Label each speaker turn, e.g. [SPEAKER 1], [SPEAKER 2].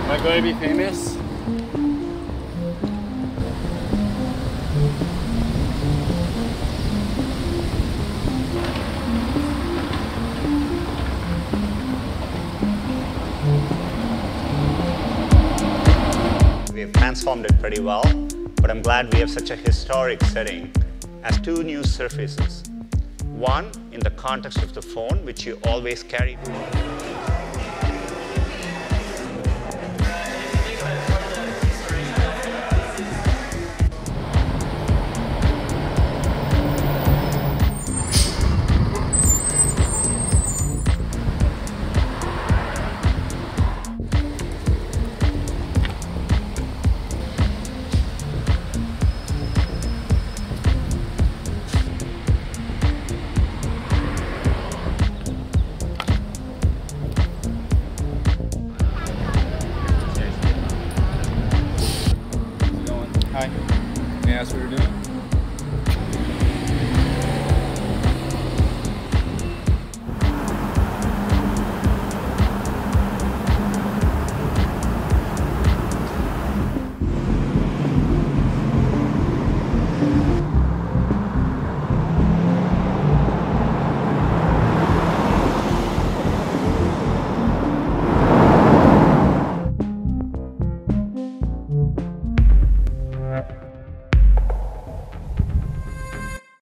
[SPEAKER 1] Am I going to be famous?
[SPEAKER 2] We have transformed it pretty well, but I'm glad we have such a historic setting as two new surfaces. One, in the context of the phone, which you always carry.
[SPEAKER 1] Hi. May I ask what you're doing?